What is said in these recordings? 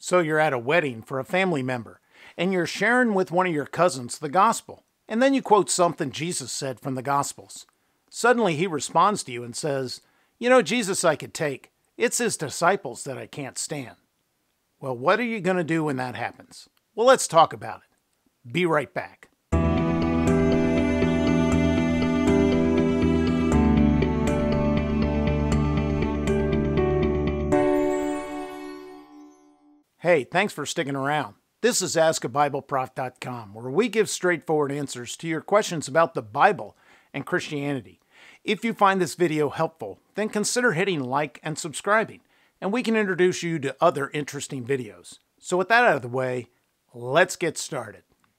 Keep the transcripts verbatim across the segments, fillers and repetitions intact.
So you're at a wedding for a family member, and you're sharing with one of your cousins the gospel, and then you quote something Jesus said from the Gospels. Suddenly he responds to you and says, "You know, Jesus I could take. It's his disciples that I can't stand." Well, what are you going to do when that happens? Well, let's talk about it. Be right back. Hey, thanks for sticking around. This is ask a bible prof dot com, where we give straightforward answers to your questions about the Bible and Christianity. If you find this video helpful, then consider hitting like and subscribing, and we can introduce you to other interesting videos. So with that out of the way, let's get started.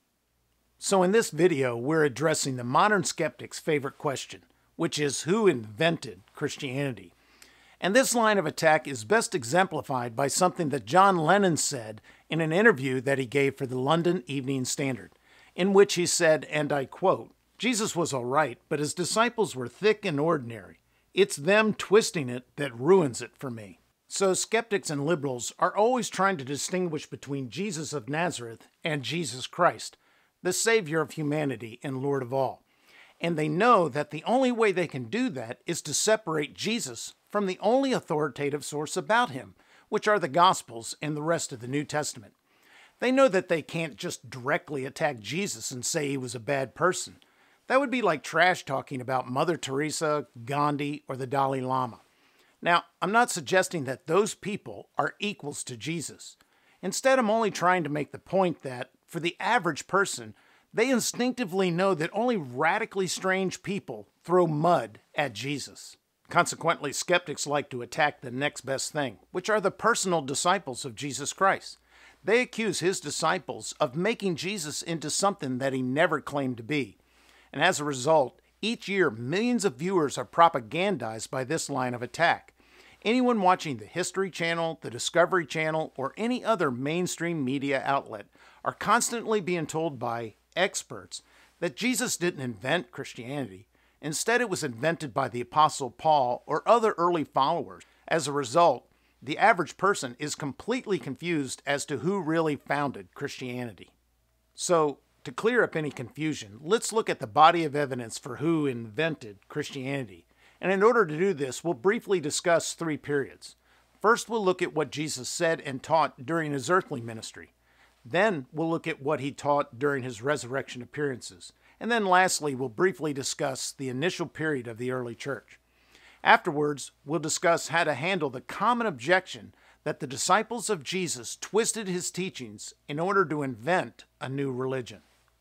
So in this video, we're addressing the modern skeptic's favorite question, which is who invented Christianity? And this line of attack is best exemplified by something that John Lennon said in an interview that he gave for the London Evening Standard, in which he said, and I quote, "Jesus was all right, but his disciples were thick and ordinary. It's them twisting it that ruins it for me." So skeptics and liberals are always trying to distinguish between Jesus of Nazareth and Jesus Christ, the Savior of humanity and Lord of all. And they know that the only way they can do that is to separate Jesus from the only authoritative source about him, which are the Gospels and the rest of the New Testament. They know that they can't just directly attack Jesus and say he was a bad person. That would be like trash talking about Mother Teresa, Gandhi, or the Dalai Lama. Now, I'm not suggesting that those people are equals to Jesus. Instead, I'm only trying to make the point that, for the average person, they instinctively know that only radically strange people throw mud at Jesus. Consequently, skeptics like to attack the next best thing, which are the personal disciples of Jesus Christ. They accuse his disciples of making Jesus into something that he never claimed to be. And as a result, each year millions of viewers are propagandized by this line of attack. Anyone watching the History Channel, the Discovery Channel, or any other mainstream media outlet are constantly being told by experts that Jesus didn't invent Christianity. Instead, it was invented by the Apostle Paul or other early followers. As a result, the average person is completely confused as to who really founded Christianity. So, to clear up any confusion, let's look at the body of evidence for who invented Christianity. And in order to do this, we'll briefly discuss three periods. First, we'll look at what Jesus said and taught during his earthly ministry. Then, we'll look at what he taught during his resurrection appearances. And then lastly, we'll briefly discuss the initial period of the early church. Afterwards, we'll discuss how to handle the common objection that the disciples of Jesus twisted his teachings in order to invent a new religion.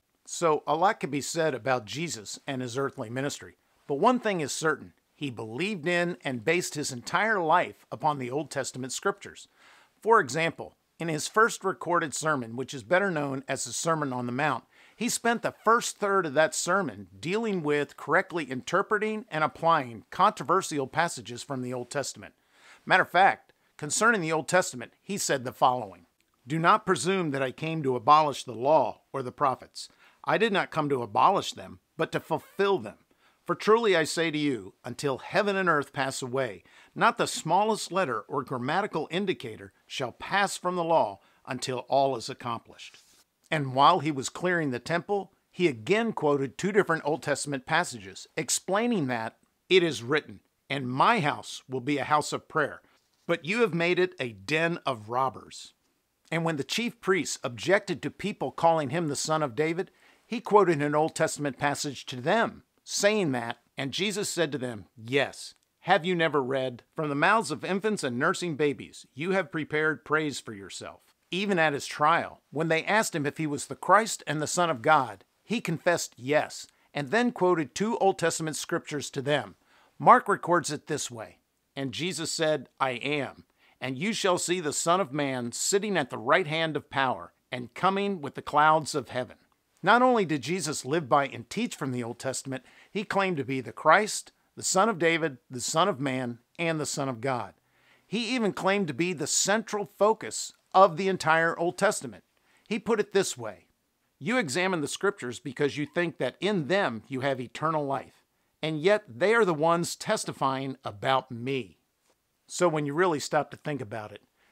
So, a lot can be said about Jesus and his earthly ministry. But one thing is certain. He believed in and based his entire life upon the Old Testament scriptures. For example, in his first recorded sermon, which is better known as the Sermon on the Mount, he spent the first third of that sermon dealing with correctly interpreting and applying controversial passages from the Old Testament. Matter of fact, concerning the Old Testament, he said the following, "Do not presume that I came to abolish the law or the prophets. I did not come to abolish them, but to fulfill them. For truly I say to you, until heaven and earth pass away, not the smallest letter or grammatical indicator shall pass from the law until all is accomplished." And while he was clearing the temple, he again quoted two different Old Testament passages, explaining that it is written, "And my house will be a house of prayer, but you have made it a den of robbers." And when the chief priests objected to people calling him the son of David, he quoted an Old Testament passage to them, saying that, and Jesus said to them, "Yes, have you never read, from the mouths of infants and nursing babies, you have prepared praise for yourself." Even at his trial, when they asked him if he was the Christ and the Son of God, he confessed yes, and then quoted two Old Testament scriptures to them. Mark records it this way, "And Jesus said, I am, and you shall see the Son of Man sitting at the right hand of power, and coming with the clouds of heaven." Not only did Jesus live by and teach from the Old Testament, he claimed to be the Christ, the Son of David, the Son of Man, and the Son of God. He even claimed to be the central focus of the entire Old Testament. He put it this way, "You examine the scriptures because you think that in them you have eternal life, and yet they are the ones testifying about me." So when you really stop to think about it,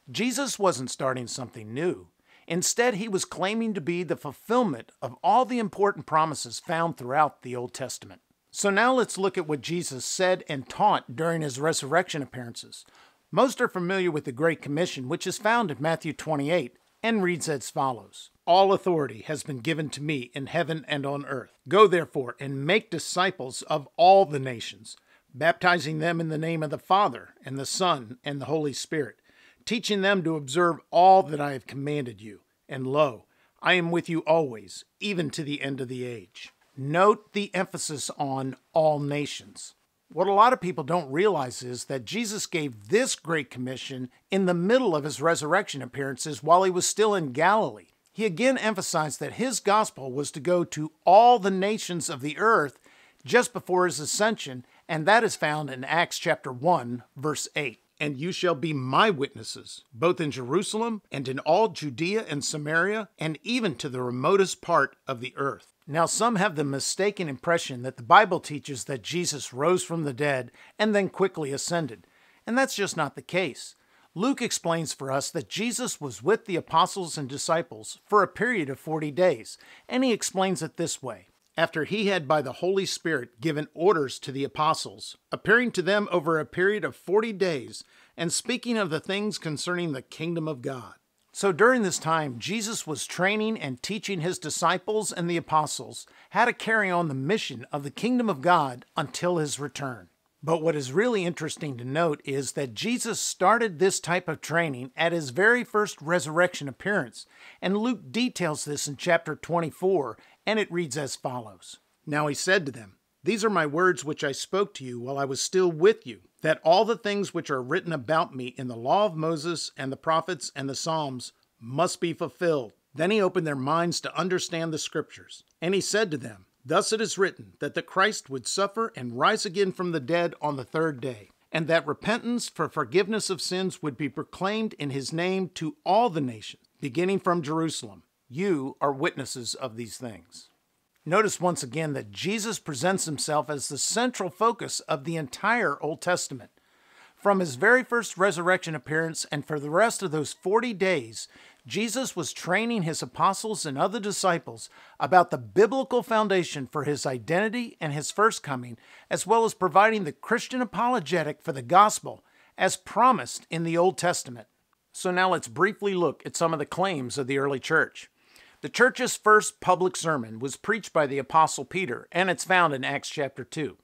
Jesus wasn't starting something new. Instead, he was claiming to be the fulfillment of all the important promises found throughout the Old Testament. So now let's look at what Jesus said and taught during his resurrection appearances. Most are familiar with the Great Commission, which is found in Matthew twenty-eight and reads as follows. All authority has been given to me in heaven and on earth. Go therefore and make disciples of all the nations, baptizing them in the name of the Father and the Son and the Holy Spirit, teaching them to observe all that I have commanded you. And lo, I am with you always, even to the end of the age. Note the emphasis on all nations. What a lot of people don't realize is that Jesus gave this Great Commission in the middle of his resurrection appearances while he was still in Galilee. He again emphasized that his gospel was to go to all the nations of the earth just before his ascension, and that is found in Acts chapter one, verse eight. And you shall be my witnesses, both in Jerusalem and in all Judea and Samaria, and even to the remotest part of the earth. Now, some have the mistaken impression that the Bible teaches that Jesus rose from the dead and then quickly ascended, and that's just not the case. Luke explains for us that Jesus was with the apostles and disciples for a period of forty days, and he explains it this way. After he had by the Holy Spirit given orders to the apostles, appearing to them over a period of forty days, and speaking of the things concerning the kingdom of God. So during this time, Jesus was training and teaching his disciples and the apostles how to carry on the mission of the kingdom of God until his return. But what is really interesting to note is that Jesus started this type of training at his very first resurrection appearance, and Luke details this in chapter twenty-four, and it reads as follows. Now he said to them, These are my words which I spoke to you while I was still with you, that all the things which are written about me in the law of Moses and the prophets and the Psalms must be fulfilled. Then he opened their minds to understand the Scriptures. And he said to them, Thus it is written, that the Christ would suffer and rise again from the dead on the third day, and that repentance for forgiveness of sins would be proclaimed in his name to all the nations, beginning from Jerusalem. You are witnesses of these things. Notice once again that Jesus presents himself as the central focus of the entire Old Testament. From his very first resurrection appearance and for the rest of those forty days, Jesus was training his apostles and other disciples about the biblical foundation for his identity and his first coming, as well as providing the Christian apologetic for the gospel as promised in the Old Testament. So now let's briefly look at some of the claims of the early church. The church's first public sermon was preached by the Apostle Peter, and it's found in Acts chapter two.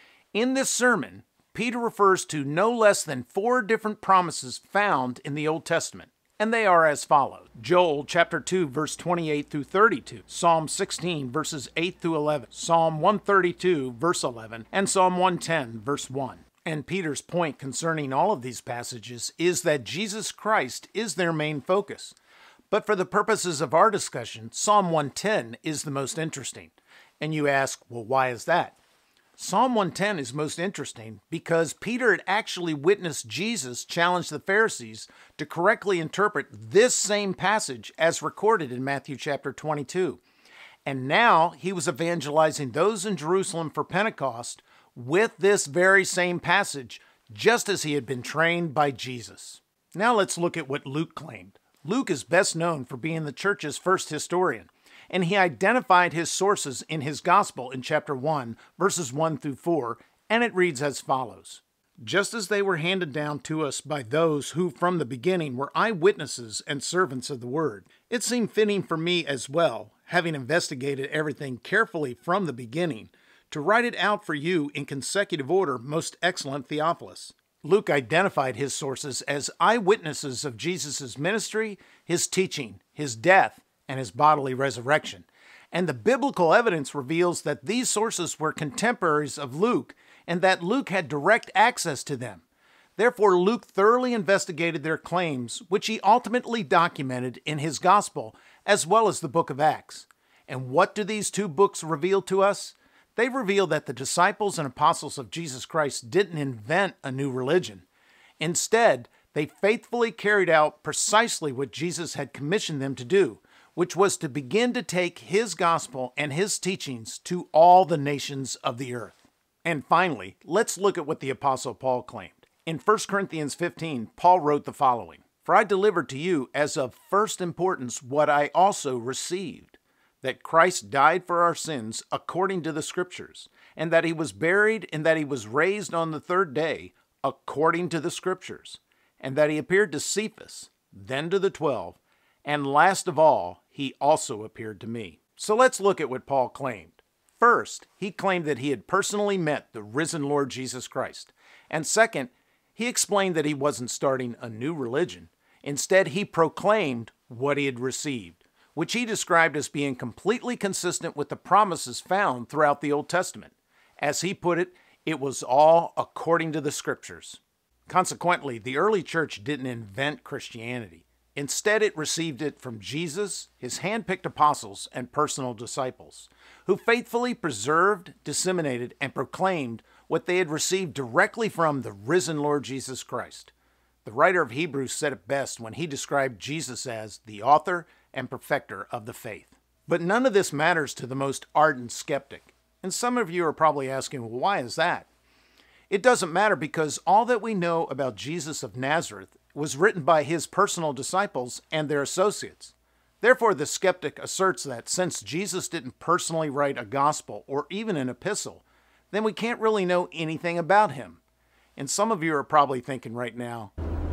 In this sermon, Peter refers to no less than four different promises found in the Old Testament, and they are as follows. Joel chapter two, verse twenty-eight through thirty-two, Psalm sixteen, verses eight through eleven, Psalm one thirty-two, verse eleven, and Psalm one ten, verse one. And Peter's point concerning all of these passages is that Jesus Christ is their main focus. But for the purposes of our discussion, Psalm one ten is the most interesting. And you ask, well, why is that? Psalm one ten is most interesting because Peter had actually witnessed Jesus challenge the Pharisees to correctly interpret this same passage as recorded in Matthew chapter twenty-two. And now he was evangelizing those in Jerusalem for Pentecost with this very same passage, just as he had been trained by Jesus. Now let's look at what Luke claimed. Luke is best known for being the church's first historian, and he identified his sources in his gospel in chapter one, verses one through four, and it reads as follows. Just as they were handed down to us by those who from the beginning were eyewitnesses and servants of the word, it seemed fitting for me as well, having investigated everything carefully from the beginning, to write it out for you in consecutive order, most excellent Theophilus. Luke identified his sources as eyewitnesses of Jesus' ministry, his teaching, his death, and his bodily resurrection. And the biblical evidence reveals that these sources were contemporaries of Luke and that Luke had direct access to them. Therefore, Luke thoroughly investigated their claims, which he ultimately documented in his gospel, as well as the book of Acts. And what do these two books reveal to us? They reveal that the disciples and apostles of Jesus Christ didn't invent a new religion. Instead, they faithfully carried out precisely what Jesus had commissioned them to do, which was to begin to take his gospel and his teachings to all the nations of the earth. And finally, let's look at what the Apostle Paul claimed. In First Corinthians fifteen, Paul wrote the following, For I delivered to you as of first importance what I also received, that Christ died for our sins according to the Scriptures, and that he was buried, and that he was raised on the third day according to the Scriptures, and that he appeared to Cephas, then to the twelve, and last of all, he also appeared to me. So let's look at what Paul claimed. First, he claimed that he had personally met the risen Lord Jesus Christ. And second, he explained that he wasn't starting a new religion. Instead, he proclaimed what he had received, which he described as being completely consistent with the promises found throughout the Old Testament. As he put it, it was all according to the Scriptures. Consequently, the early church didn't invent Christianity. Instead, it received it from Jesus, his hand-picked apostles, and personal disciples, who faithfully preserved, disseminated, and proclaimed what they had received directly from the risen Lord Jesus Christ. The writer of Hebrews said it best when he described Jesus as the author and perfecter of the faith. But none of this matters to the most ardent skeptic. And some of you are probably asking, well, why is that? It doesn't matter because all that we know about Jesus of Nazareth was written by his personal disciples and their associates. Therefore, the skeptic asserts that since Jesus didn't personally write a gospel or even an epistle, then we can't really know anything about him. And some of you are probably thinking right now,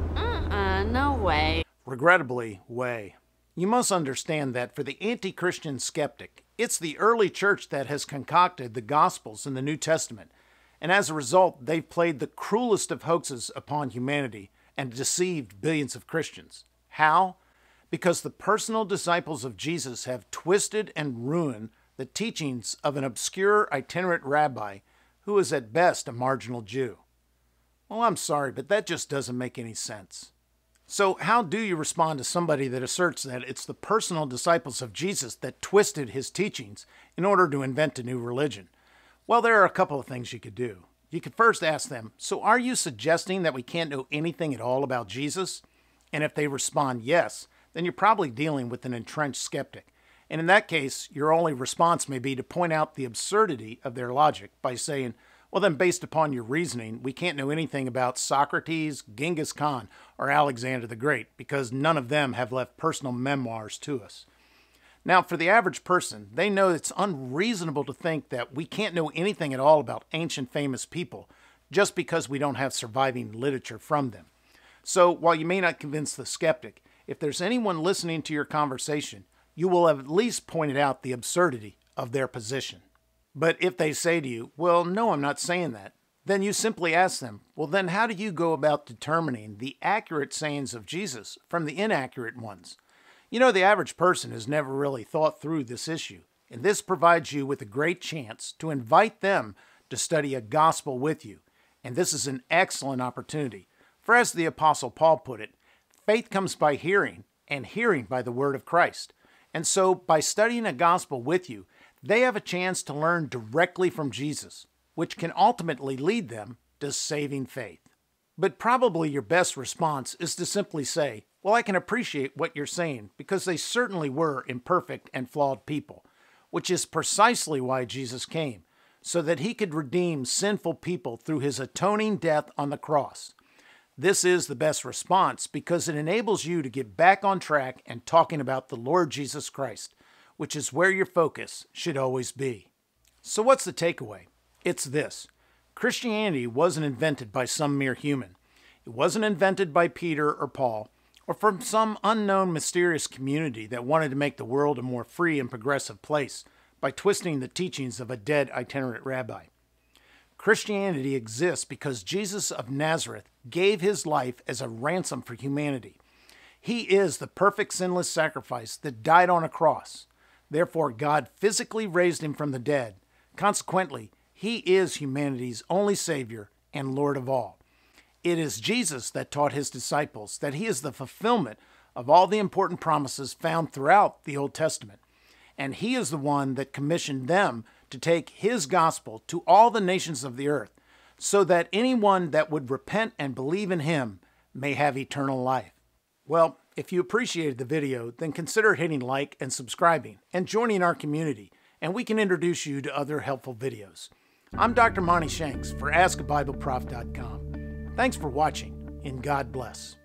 Uh-uh, no way. Regrettably, way. You must understand that for the anti-Christian skeptic, it's the early church that has concocted the Gospels in the New Testament, and as a result, they've played the cruelest of hoaxes upon humanity and deceived billions of Christians. How? Because the personal disciples of Jesus have twisted and ruined the teachings of an obscure itinerant rabbi who is at best a marginal Jew. Well, I'm sorry, but that just doesn't make any sense. So how do you respond to somebody that asserts that it's the personal disciples of Jesus that twisted his teachings in order to invent a new religion? Well, there are a couple of things you could do. You could first ask them, so are you suggesting that we can't know anything at all about Jesus? And if they respond yes, then you're probably dealing with an entrenched skeptic. And in that case, your only response may be to point out the absurdity of their logic by saying, well then, based upon your reasoning, we can't know anything about Socrates, Genghis Khan, or Alexander the Great, because none of them have left personal memoirs to us. Now, for the average person, they know it's unreasonable to think that we can't know anything at all about ancient famous people just because we don't have surviving literature from them. So, while you may not convince the skeptic, if there's anyone listening to your conversation, you will have at least pointed out the absurdity of their position. But if they say to you, well, no, I'm not saying that, then you simply ask them, well, then how do you go about determining the accurate sayings of Jesus from the inaccurate ones? You know, the average person has never really thought through this issue, and this provides you with a great chance to invite them to study a gospel with you. And this is an excellent opportunity, for as the Apostle Paul put it, faith comes by hearing, and hearing by the word of Christ. And so, by studying a gospel with you, they have a chance to learn directly from Jesus, which can ultimately lead them to saving faith. But probably your best response is to simply say, well, I can appreciate what you're saying because they certainly were imperfect and flawed people, which is precisely why Jesus came, so that he could redeem sinful people through his atoning death on the cross. This is the best response because it enables you to get back on track and talking about the Lord Jesus Christ, which is where your focus should always be. So what's the takeaway? It's this. Christianity wasn't invented by some mere human. It wasn't invented by Peter or Paul, or from some unknown mysterious community that wanted to make the world a more free and progressive place by twisting the teachings of a dead itinerant rabbi. Christianity exists because Jesus of Nazareth gave his life as a ransom for humanity. He is the perfect sinless sacrifice that died on a cross. Therefore, God physically raised him from the dead. Consequently, he is humanity's only Savior and Lord of all. It is Jesus that taught his disciples that he is the fulfillment of all the important promises found throughout the Old Testament. And he is the one that commissioned them to take his gospel to all the nations of the earth, so that anyone that would repent and believe in him may have eternal life. Well, if you appreciated the video, then consider hitting like and subscribing and joining our community, and we can introduce you to other helpful videos. I'm Doctor Monty Shanks for Ask A Bible Prof dot com. Thanks for watching, and God bless.